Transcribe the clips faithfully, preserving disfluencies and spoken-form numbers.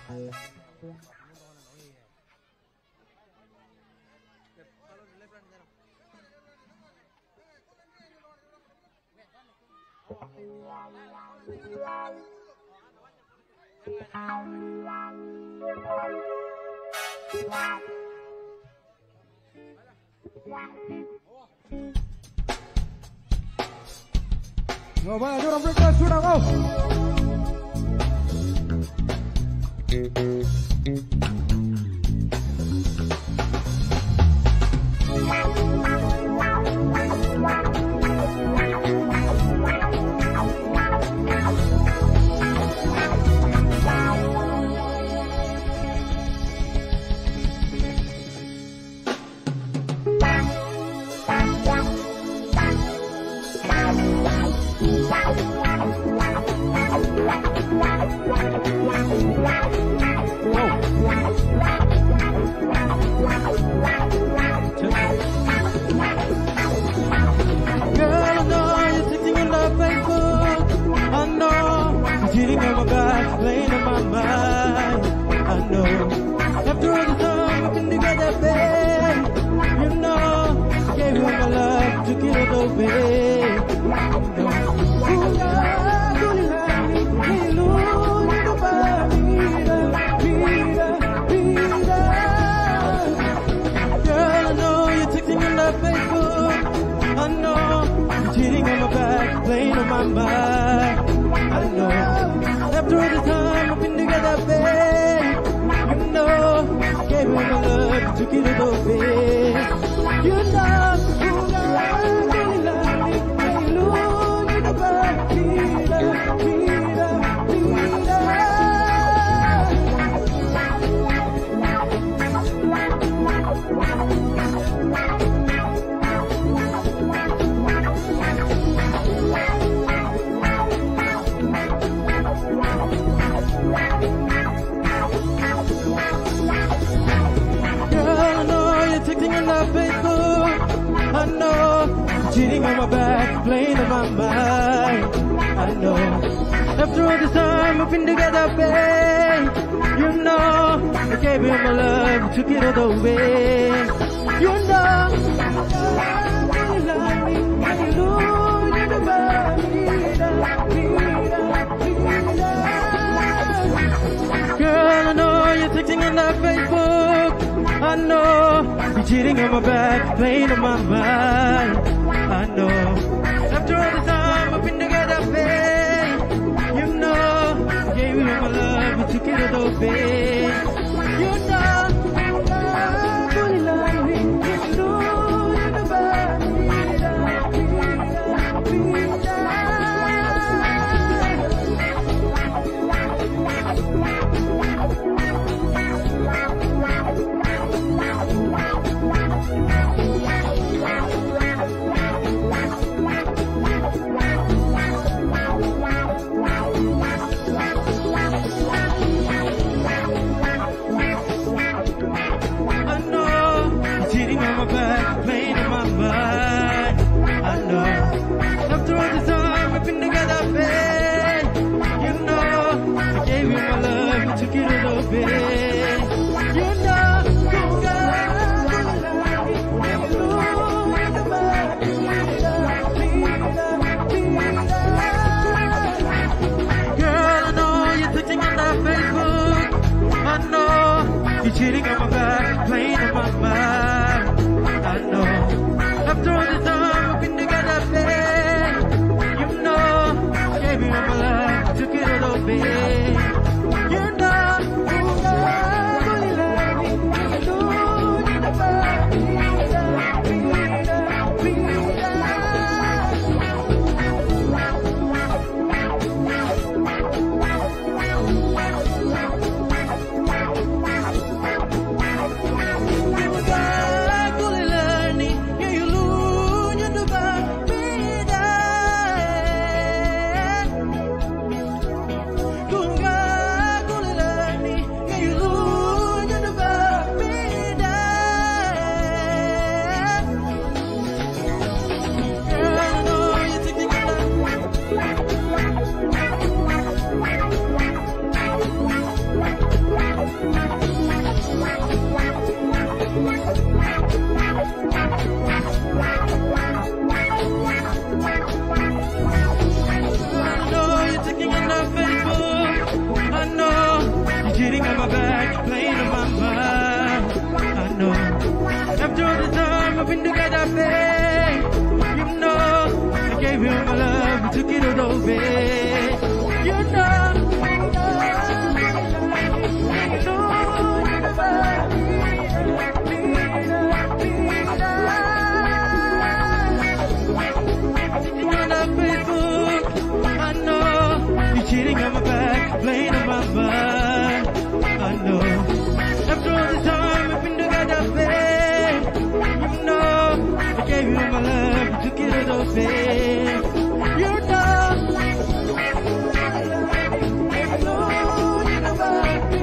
Yo, vaya, dura breakdance, sudah kau. Cheating on my back, playing on my mind. I know. After all this time we've been together, babe. You know, I gave you my love, took it all away. You know, you love me, and you lose in the girl, I know you're texting on that Facebook. I know you're cheating on my back, playing on my mind. I know. After all the time we've been together, babe. You know, I gave you my love, you took it all away. You know, I really love me. You know, you're cheating on my back, playing on my mind. I know. After all this time we've been together, babe. You know, I gave you my love, took it all away. You know, I really love me. You know, you're the best. cheating on my back, playing on my mind. I know. After all the time I've been together, babe, you know I gave you my love, you took it all away. You know, you know, you never. Cheating on my back, playing on my mind. I know. After all the time we've been together, babe, you know I gave you my love, you took it all away. You know, you know, you never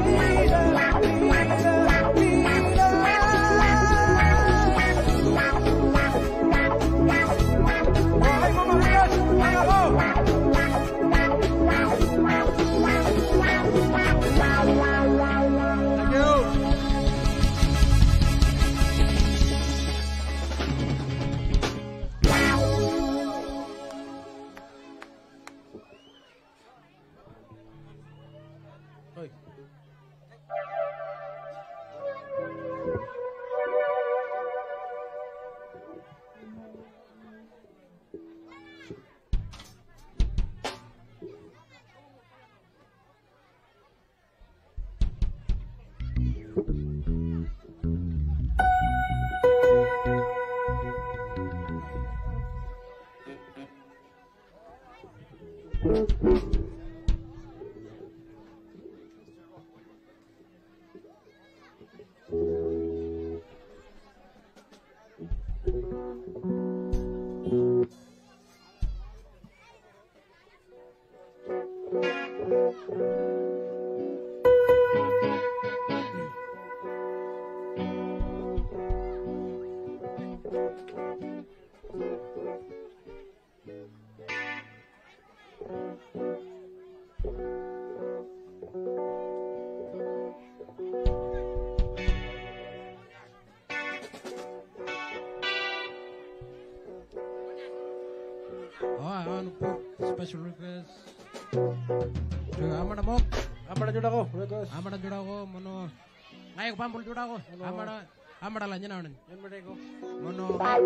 special request. Amada mo. Amada juda ko. Request. Amada juda ko. Mono. Ngayon pampul juda ko. Amada. Amada lang yan awan. Yan berde ko. Mono.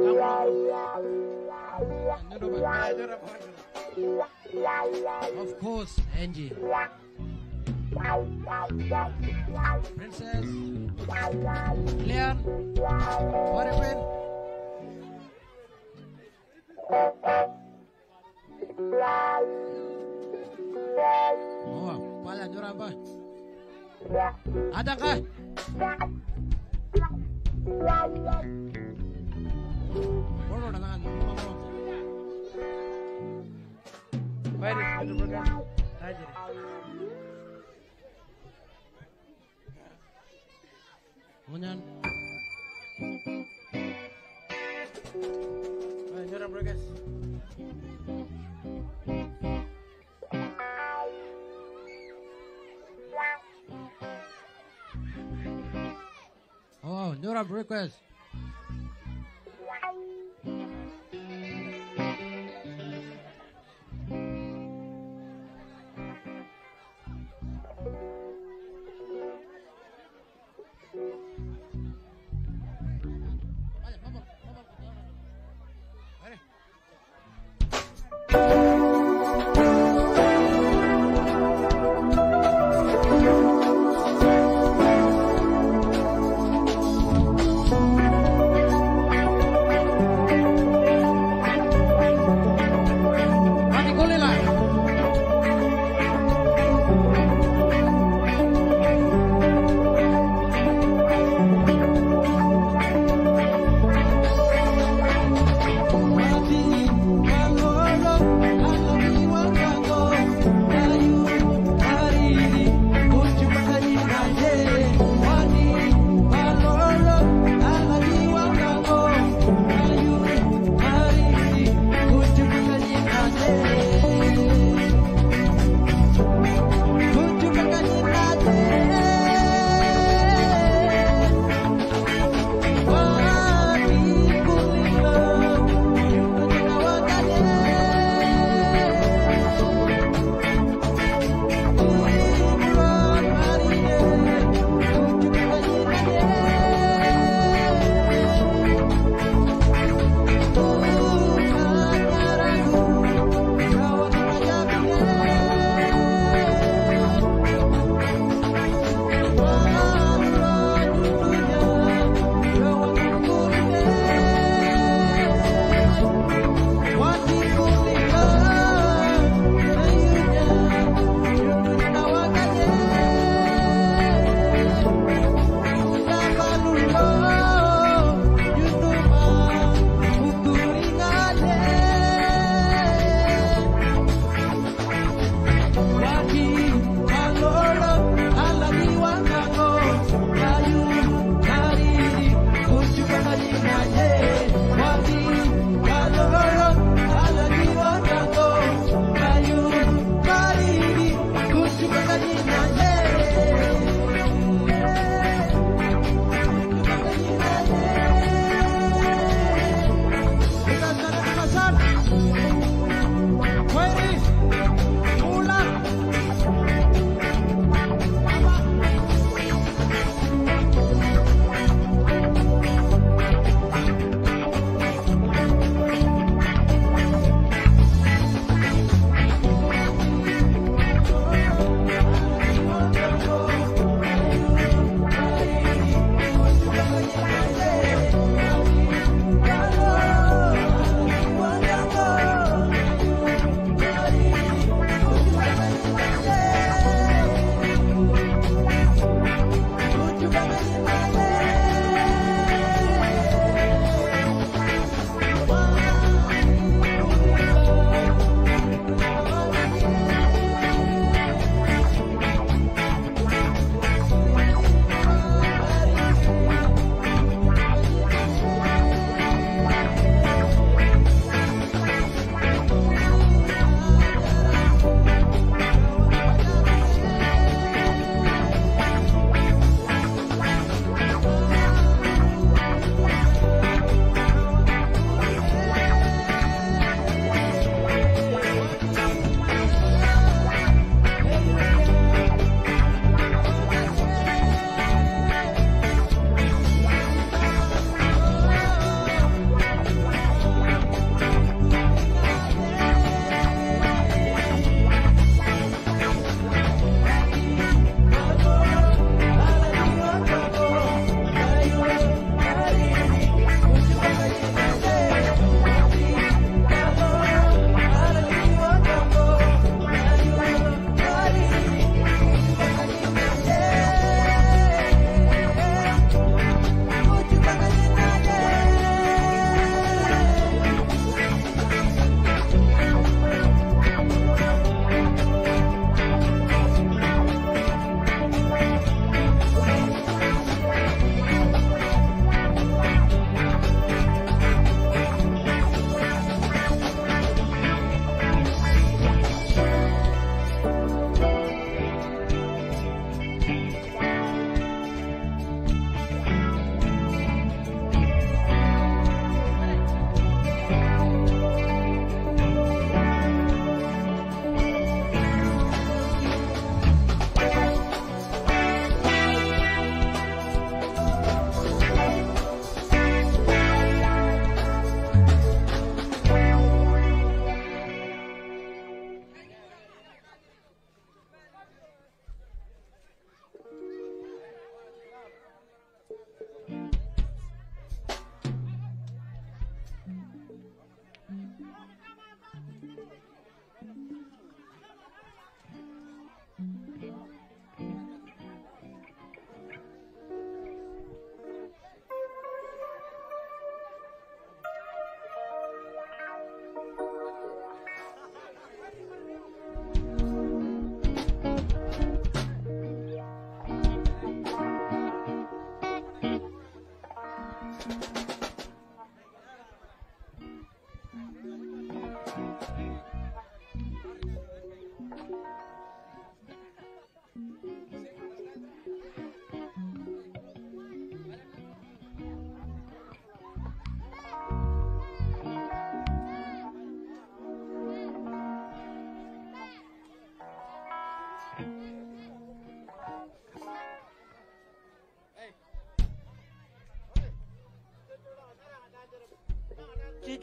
Of course, Angie. Princess. Leon. What happened? Oh, pala jura ba? Ada ka? Puro na lang mo mo. Pwede ito program. Tajir. Munyan. Ay, jura progress. Oh, Nura request. Thank you.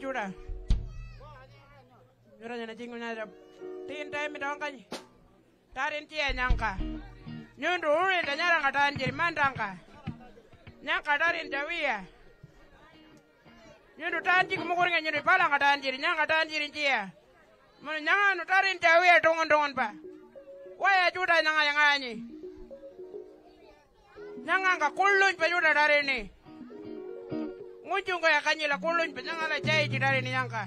chuda. Nyura nyana jingu nyana tin time dong kan. Tarin cia nyangka. Nyundu uri da nyara ngatan jiri mandangka. Nyangka tarin jawia. Nyundu tanji kumukuringa nyundu pala ngatan jiri nyangka tan jiri cia. Mun nyanga nu tarin jawia dongon dongon pa. Waya chuda nyanga yang anyi. Nyanga nga kulun pa chuda tarin ni. Nguncung kaya kanyila kulun pa nyanga la jai jiri ni nyangka.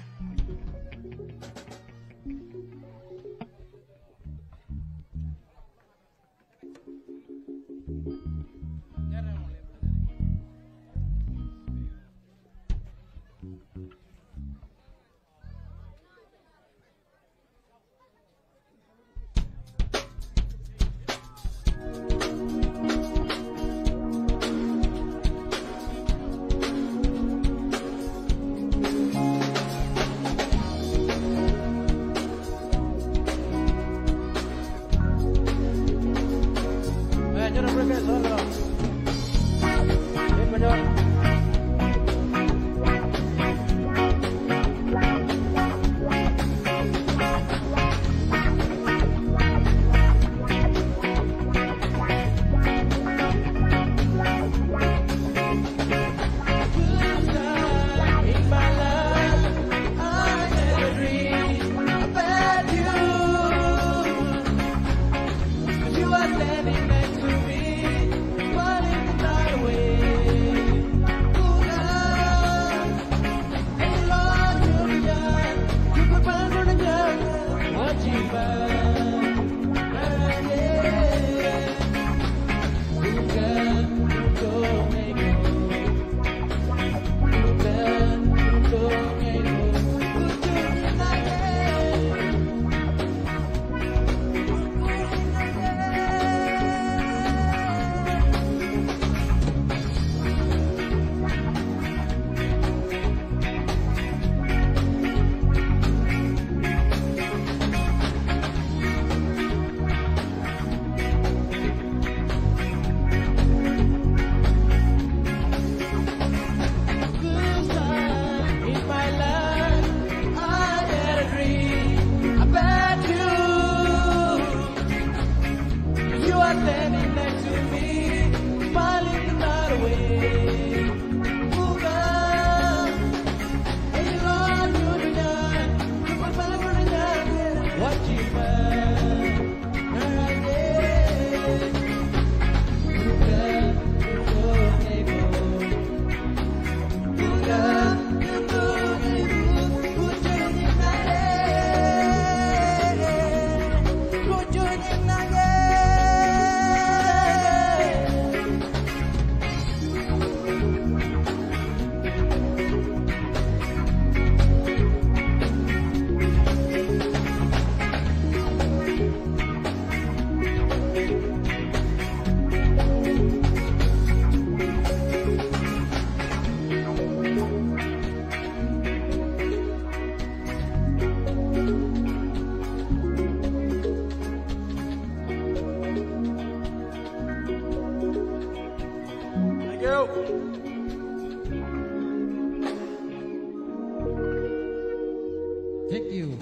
Thank you.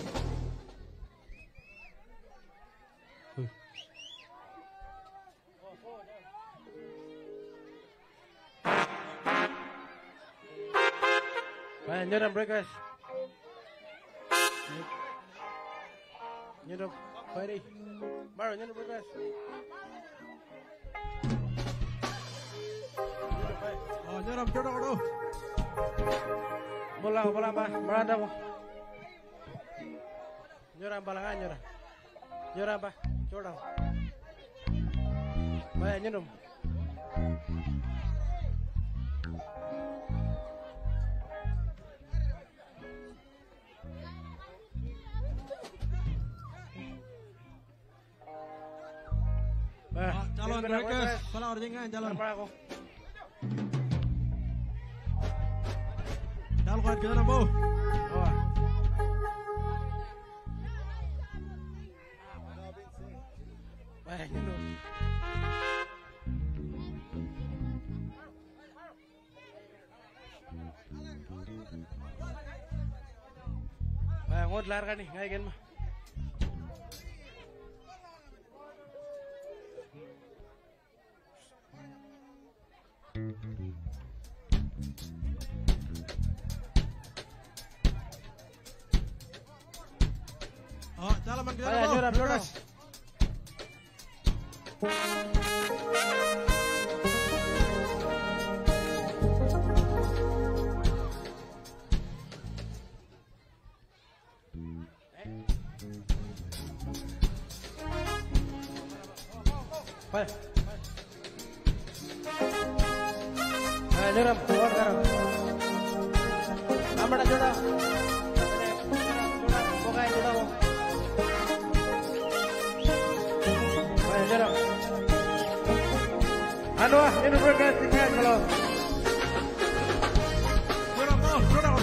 Baik, nyerang breakers. Nyerang, Ferry. Baru nyerang breakers. Oh, nyerang jodoh jodoh. Bola, bola, bah, berada mo. Nyerang balangan nyerang. Nyerang bah, jodoh. Baik, nyerang. Calon breakers, salah orjengan calon. Calon kuat kita nampu. Baik, nyerang. Mau dilarkan nih, ngayakin mah. Oh, dalaman kita Ayo, Joram, Joram. Baik. Ayo, Joram, keluar sekarang. Ambil aja, Joram. Pokoknya, Joram. Ayo, Joram. Anu ah, ini berkat tinggal kalau. Joram, oh, Joram.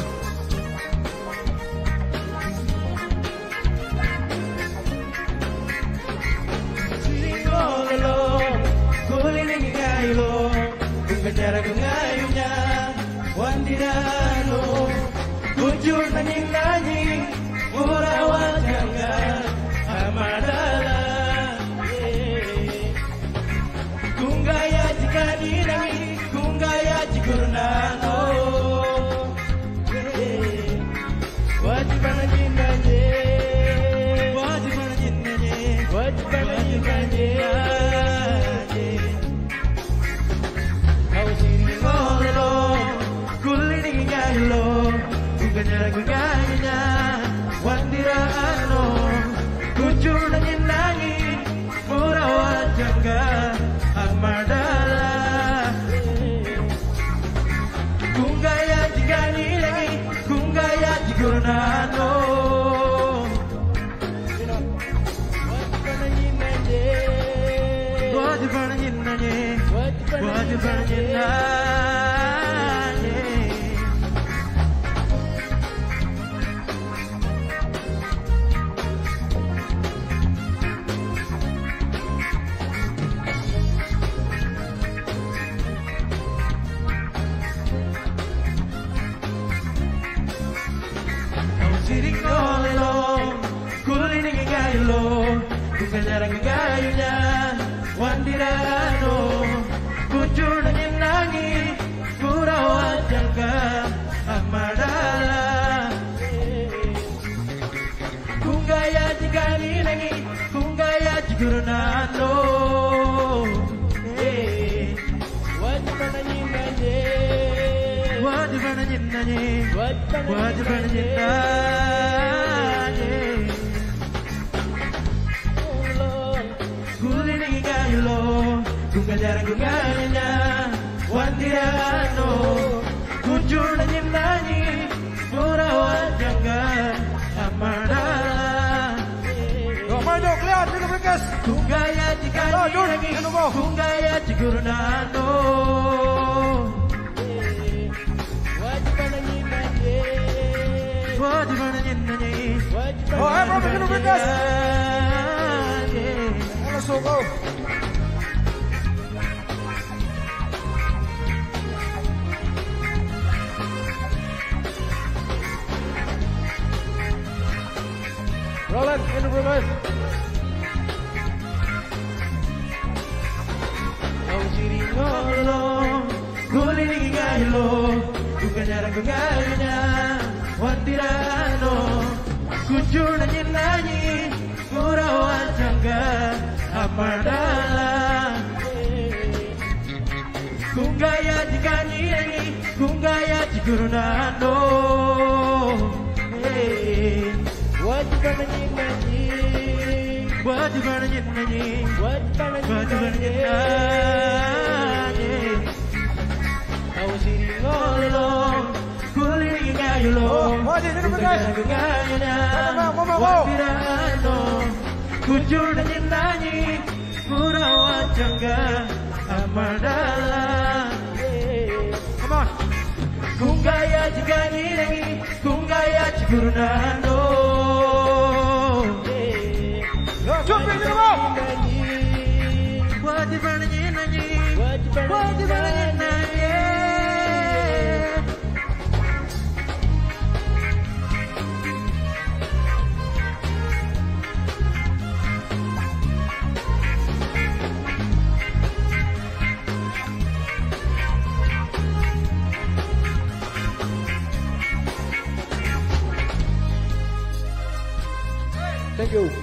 Cara gengayunya wandirano bujur nanying-nanying murah wajangan amadala kunggaya jika dinangi kunggaya jikurnano wajib anjing-anjing wajib anjing-anjing wajib anjing-anjing gaganya wandirano kucur nangin nangin murah wajangga amadala kunggaya jigani lagi kunggaya jigurnano wajib nangin nangin wajib nangin jarang gayunya wandirano kucur nangin nangin murah wajangga amadala kunggaya jigani nangi kunggaya jigurnano wajib nangin nangin wajib nangin nangin wajib nangin nangin kunga jarang genganya wandirano kucur nangin nangin murah wajangga amadala Maju, keluar, minum bekas. kunggaya jigani nangi kunggaya jigurnano wajib nangin nangin wajib nangin nangin Oh, ayo, bro, minum bekas. Masuk kau. Roland, ini berbahas. Kau siri ngolo, guli nigi ngaylo, bukan jarang gengayunya, wantirano, kucur nangin nangin, murah wajangga amadala, kunggaya jigani nangi, kunggaya jigurnano. Wajib nangin nangin, wajib nangin nangin, wajib nangin nangin. Kau siri ngolo, kuling ngayulo, gengayunya, wandirano, kucur nangin nangin, murah wajangga amadala. Come on. Kunggaya jigani nangi, kunggaya jigurnano. Jump in the wall. Wajib nangin nangin, wajib nangin nangin. Thank you.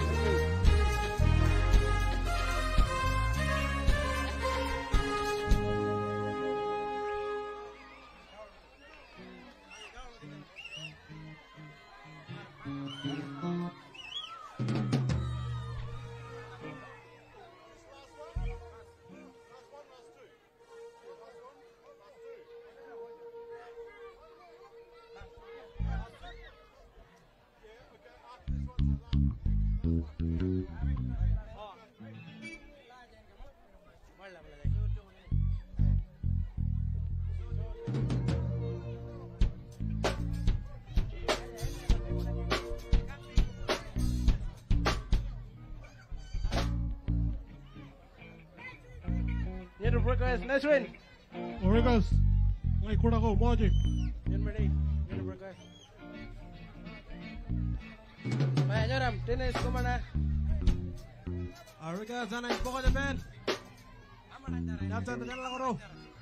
Yellow request, nice win. Oregas. Ngai kuda ko moji. Yan ready. Yellow request. Maya nyoram, tennis kumana. Oregas ana ipoko de ben. Napsa de la koro.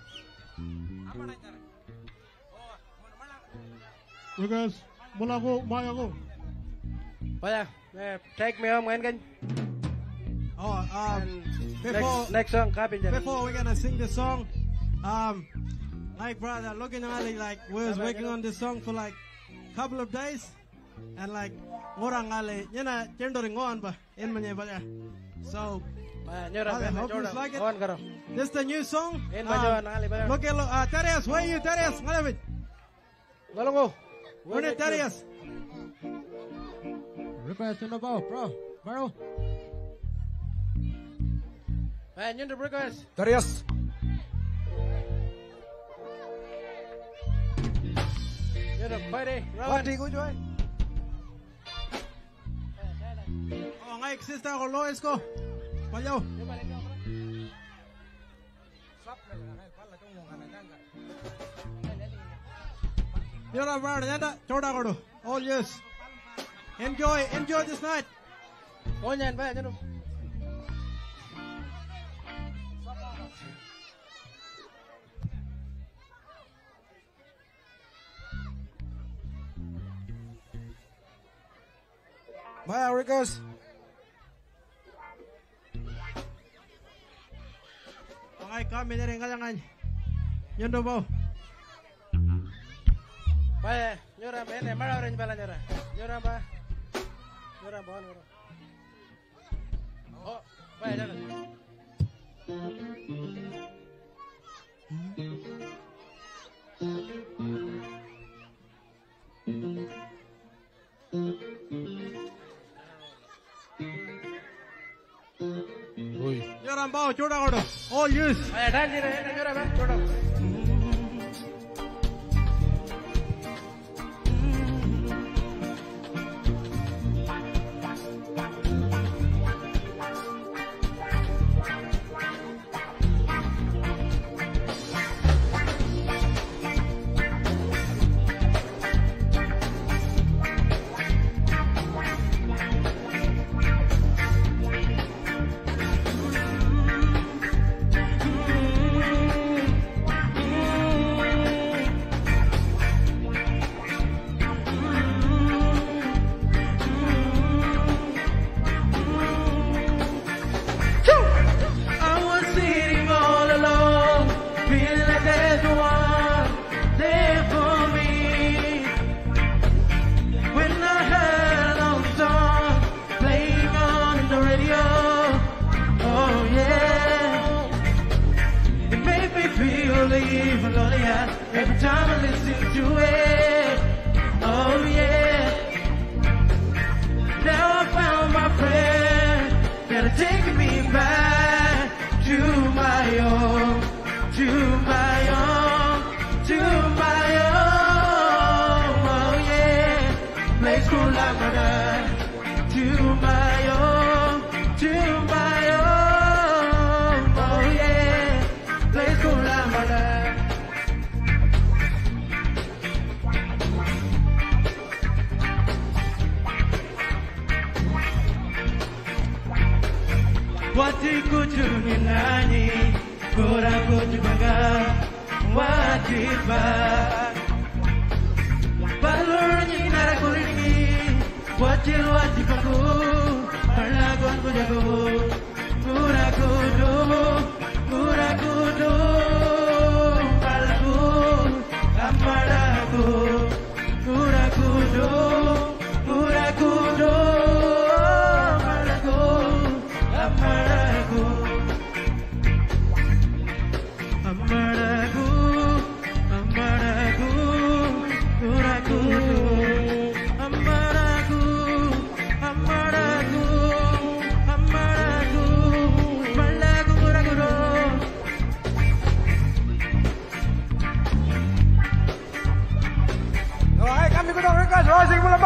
Oregas, bola ko, maya ko. Maya, take me home ngayon. Oh, um, before Next, next song, copy dyan. before we're gonna sing the song, um, like brother, looking at it like we was working on this song for like a couple of days, and like orang ale, you know, cenderung on ba, in manye ba. So, Maya nyoram, I hope you like it. on karo. This is the new song. In Um, bajo nangali ba? look at uh, Terias, where are you, Terias? Ngalabit. Galongo. Where is Terias? Request in the bow, bro. Bro. Maya nyoram request. Darius. Nyoram, pwede. Pati ko, Joy. Oh, ngai sister ko Lois ko. Payaw. Yora bar yanda choda kodo. All yes. Enjoy, enjoy this night. Onyan, maya nyoram. Maya Rickers. Ngai kami dari ngalangan. Yondo bo. Maya nyoram, ene mara orange bala nyoram. Nyoram ba? Nyoram ba? Nyoram. Oh, maya nyoram. Yoram bo choda kodo. All yes. Maya dan jira, ene nyoram ba? Choda. I was sitting all alone, feeling like there's no one there for me. When I heard a long song playing on the radio, oh yeah, it made me feel even lonelier every time I listen to it. Oh yeah, now I found my friend that are taking me back to my own, to my own, to my own. Oh yeah, place cool like my to my own, to my own. Oh yeah, place cool like my Watiku nani, koraku juga wajibat. Balur nyinara kulini, wajil wajib aku.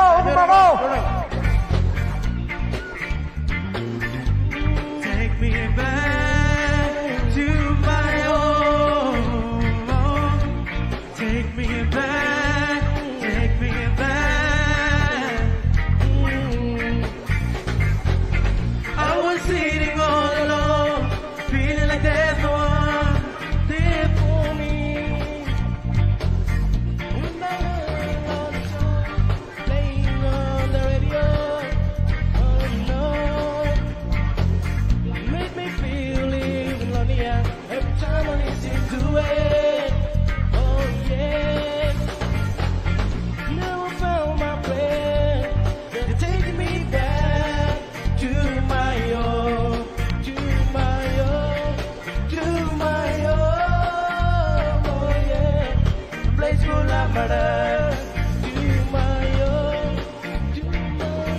Take me back to my home. Take me back, take me back. Mm. I was sitting all alone, feeling like there's no one there for me. When I heard all the songs playing on the radio, oh no, it made me feel even lonelier every time I listen to it. Oh yeah, now I found my friend, they're taking me back to my own, to my own, to my own. Oh yeah, place full of murder. To my own, to my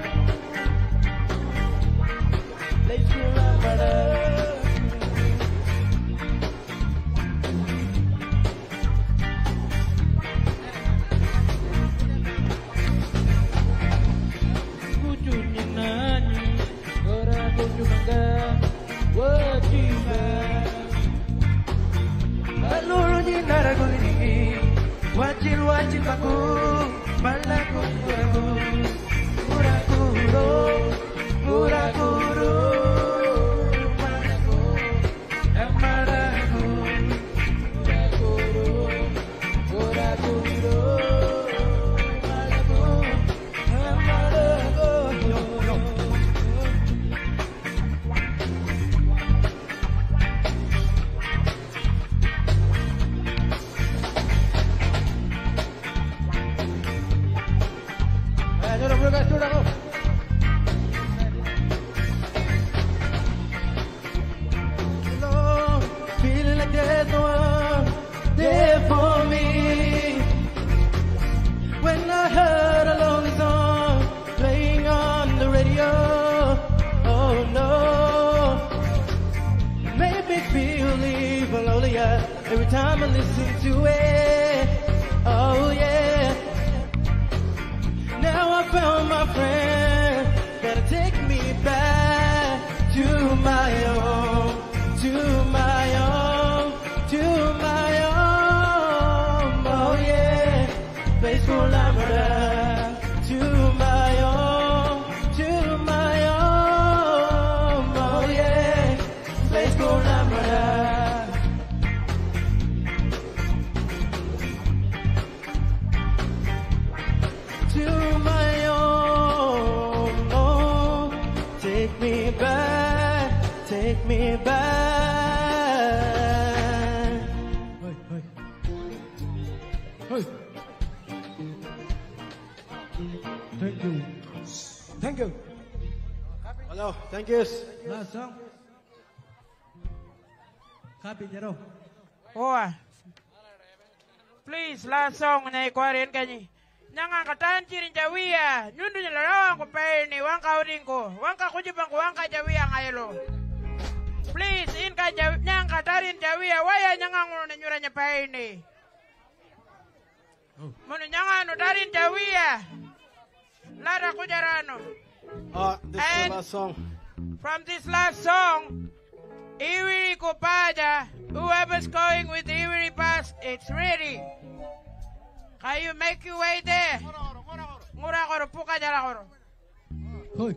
own, place full of murder. Kucunya nani, orang kucumangga, wajiban. Alulunya naraku ini, wajil wajil aku, malaku kuraku, kurakuro, kurakuro, malaku, amaraku, kurakuro, kurakuro, malaku, amaraku. Ayo, udah guys, udah kok. Alone, feeling like there's no one there for me. When I heard a lonely song playing on the radio, oh no, it made me feel even lonelier every time I listen to it. Oh yeah. Now I found my friend, gotta take me back to my own, to my own, to my own. Oh yeah, place full of murder. To my own, to my own. Oh yeah, place full of murder. To my own, oh, take me back, take me back. Hey, hey. Hey. Thank you. Thank you. Hello, thank you. Last song. Copy, Jero. Oh, please, last song na ikuarin kanyi. Nyanga katan chirin jawia, nyundu nyalarawang ko ni wangka uringko, wangka kujibang ko wangka jawia ngayelo. Please, in ka jaw, nyanga tarin jawia, waya nyanga ngulo na nyura ni. Munu nyanga no tarin jawia, lara kujarano. Oh, this is the And- last song. From this last song, Iwiri Kupaja, whoever's going with the Iwiri Pass, it's ready. Can you make your way there? Ngura koro puka jala koro. Hey.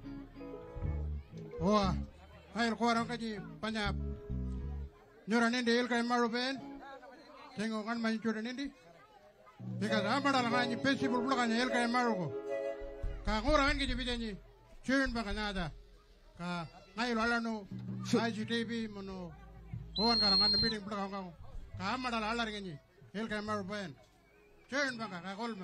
Oh, ay kuarang kaji panyap. Nyora nindi ilkay marupen. Tengo kan man chura nindi. Because amada lang ni festival bulan ni ilkay maruko. Ka kuarang kaji bijanyi. Churn ba kanada. Ka ngayon ala no I G T V mono. Kuan karangan meeting bulan kang. Ka amada ala ringi. Ilkay marupen. Churn ba ka kolma.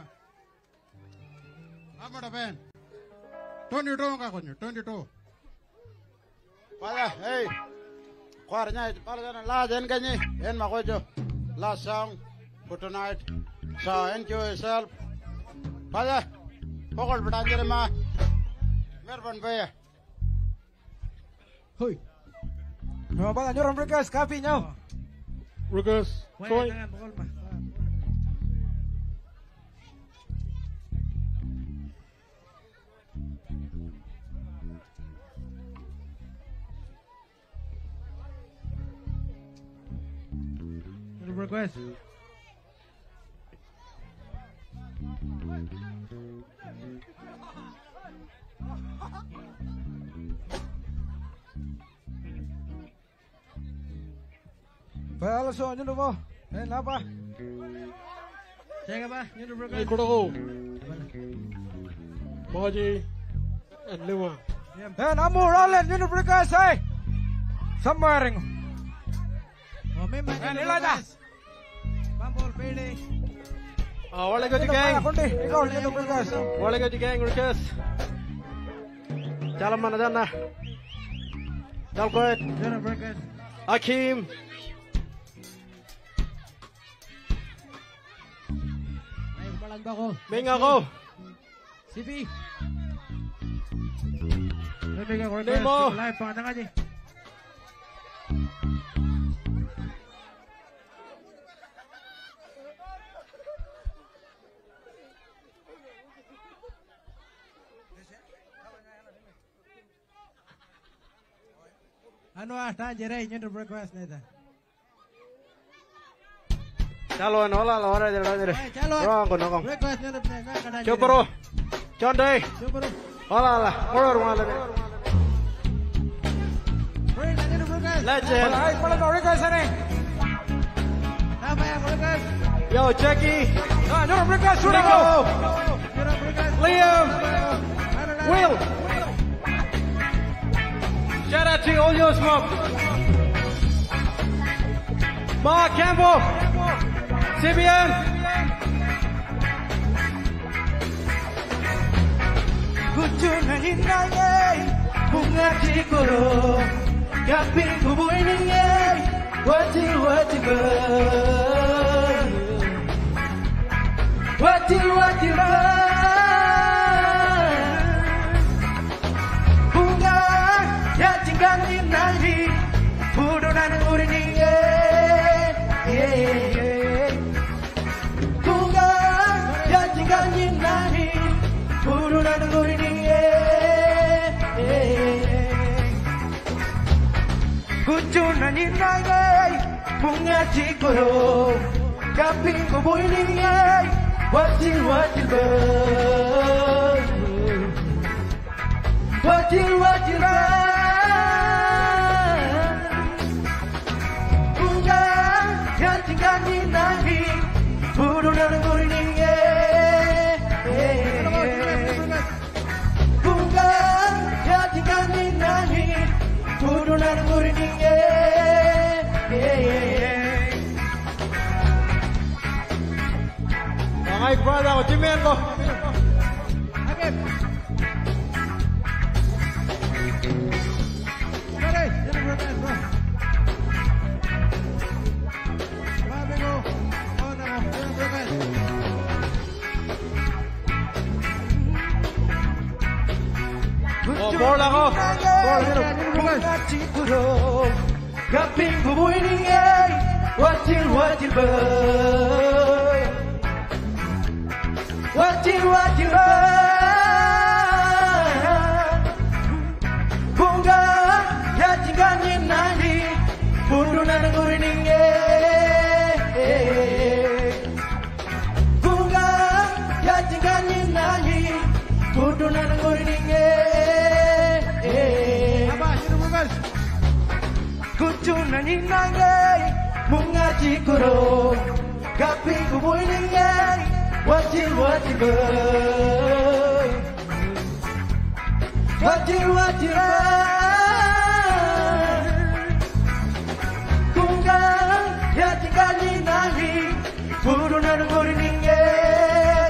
Amada pen. twenty-two ka konyo, twenty-two. Pala, hey. Kuaranya, pala jana last en kanyi, en makojo. Last song for tonight. So enjoy yourself. Pala, pokol betanjere ma. Merban baya. Hey. No, bang, nyoron Regas, kapi nyo. Regas, Wala jangan pukul pa. request. Well, so you know, eh, napa? Cek apa? Ini Hey, request. Kudaku. Baji and Lima. Eh, namu rolling, you know, because eh, somewhere. Oh, memang Eh, ini nila dah. request. Bambol pede. Ah, wala ka di gang. Kundi, ikaw, you know, because. Wala ka di gang request. Jalan mana dana? Jalan kuat. Ini request. Akim. Ay, kumalan ba ako? Ming ako. C B. Bibigyan ko request. Nemo. Live pangatang aja. Ano ah, tahan jeray, yun yung request na ito. Chalo ano wala la wala dira dira. Ay, chalo. Rong ko nong. Request na ito, tahan jeray. Chopro. Chonday. Chopro. Wala la. Ngor wala. Bring na yun yung request. Legend. Ay, pala ka, request na eh. Tama yan, request. Yo, Jackie. Ah, you know, request, sudah Nico. ko. Yun ang request. Liam. Ano na? Will. Shout out to all your smoke. Mark Campbell. C B N. Kucunan inay, bunga cikuro, kaping kubuin ingay, wajil wajil ber, wajil wajil ber, bunga ya tinggal inay, budonan urin ingay, bunga ya tinggal inay, budonan urin ingay. Kucunan inay, bunga cikuro, kaping kubuin ingay, wajil wajil ber, wajil wajil ber, bunga yang tinggal inay, budonan urin ingay, bunga yang tinggal inay, budonan urin ingay. Ay, brother ko Jimen ko. Agad. Pare, yan ang request bro. Sabi ko, oh na mo, yan ang request. Oh, ball ako. Ball, yun. Bunga cikuro, kaping kubuin ingay, wajil wajil ber, wajil wajil ber, bunga ya tinggal inay, budonan urin ingay, bunga ya tinggal inay, budonan urin ingay. Apa sino bukas? Kucunan inay, bunga cikuro, kaping kubuin ingay, wajil wajil ber, wajil wajil ber, bunga ya tinggal inay, budonan urin ingay,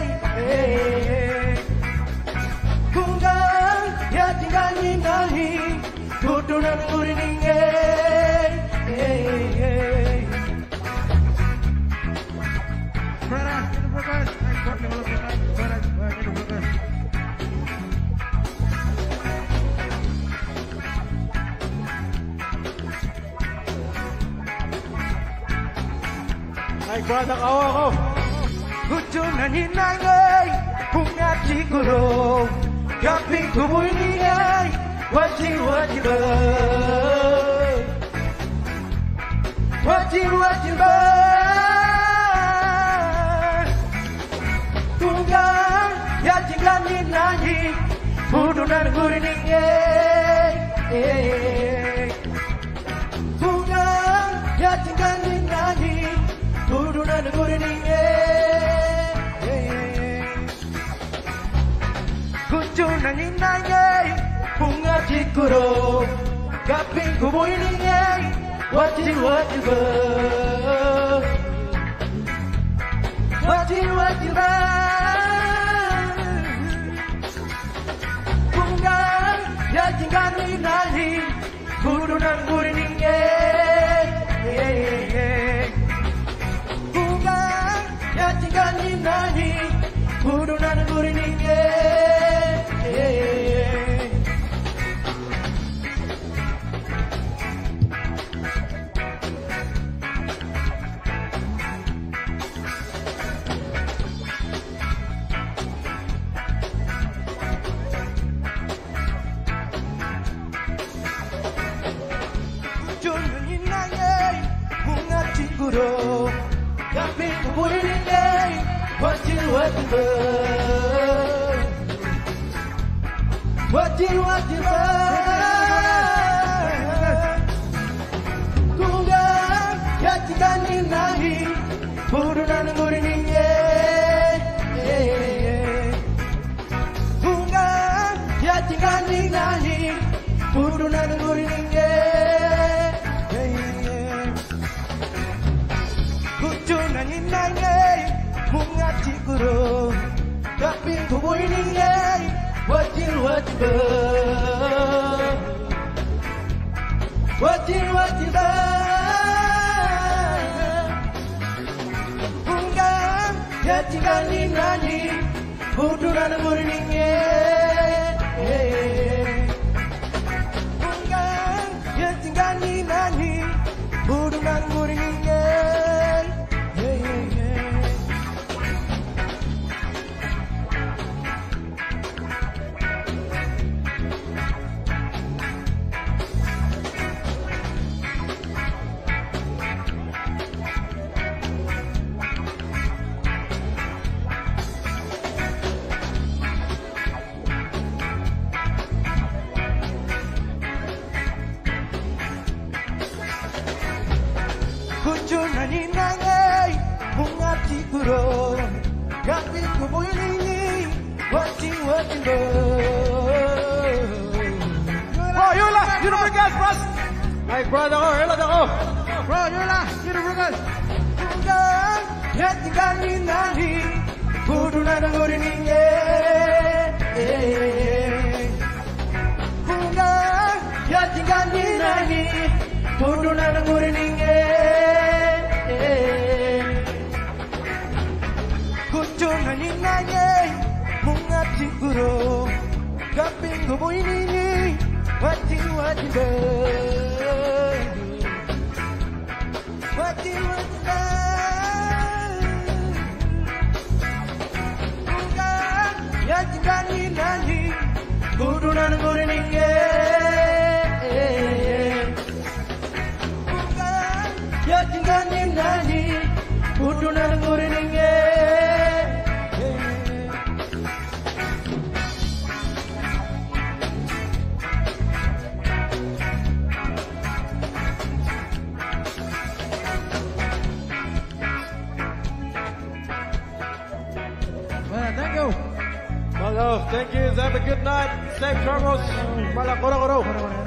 bunga ya tinggal inay, budonan urin ingay. Brother, ini bukan. Ay, kuat ni kalau bukan. Brother, ini bukan. Ay, brother ko ako. Kucunan inay, bunga cikuro, kaping kubuin ingay, wajil wajil ber, wajil wajil ber, Kudunan gurininge Bungang yatingkan nani Kudunan gurininge Kudunan inanye Bunga jikuro Kaping kubuininge Wajil wajil ba Wajil wajil ba Bungang yatingkan nani Kudunan gurininge Bungang yatingkan nani Kudunan gurininge Guru, tapi kuburi ni wajil wajil ba, wajil wajil ba. Kungang yatingkan ni nahi, burunan guri ni Kungang yatingkan ni nahi, burunan guri ni Kudunan inanye bunga cikuru tapi kubuininge wajil wajil ba wajil wajil ba bunga yatingkan nani kudunan gurininge bunga yatingkan nani kudunan gurininge Kudunan inanye bunga cikuru tapi kubuininge wajil wajil ba. Bro, yun lang! Beautiful guys, bros! Ay, brother ko, helad ako! Bro, yun lang. Beautiful guys. Bungang yatingkan ni nani kudunan gurininge Bungang yatingkan ni nani kudunan gurininge Kudunan inanye bunga cikuru kaping kubuininge wajil wajil ba wajil wajil ba Bungang yatingkan ni nani kudunan gurininge Bungang yatingkan ni nani kudunan gurininge Thank you. Malo, thank you. Have a good night. Safe travels. Mala, koro, koro.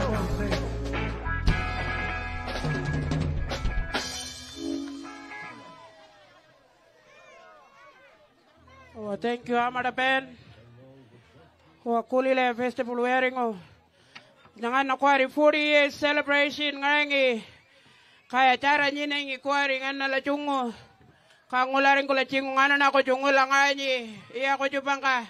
Oh, thank you, Amada Ben. Oh, Kulile Festival wearing oh. Jangan nak kuari forty years celebration ngangi. Kaya cara nyinengi kuari ngana la chungo. Kangularing ko la chingo ngana na ko chungo la ngani. Iya ko jupang ka.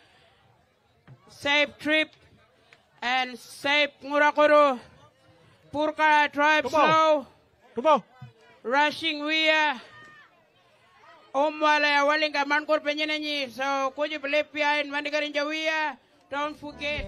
Safe trip and safe ngurakoro. Purka tribe slow. Tumo. Rushing via. Omwala ya waling ka mankor penyenenyi. So kuji belepiain mandigarin jawia. Don't forget.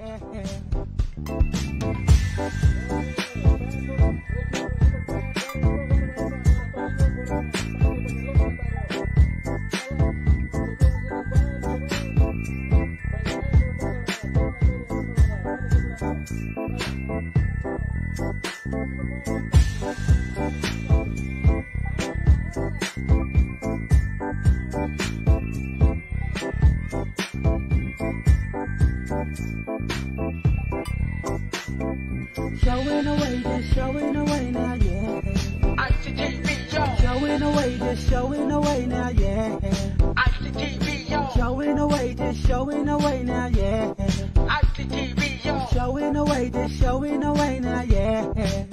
Showing away, just showing away now, yeah. I C T V, yo. Showing away, just showing away now, yeah. I C T V, yo. Showing away, just showing away now, yeah. I C T V, yo. Showing away, just showing away now, yeah.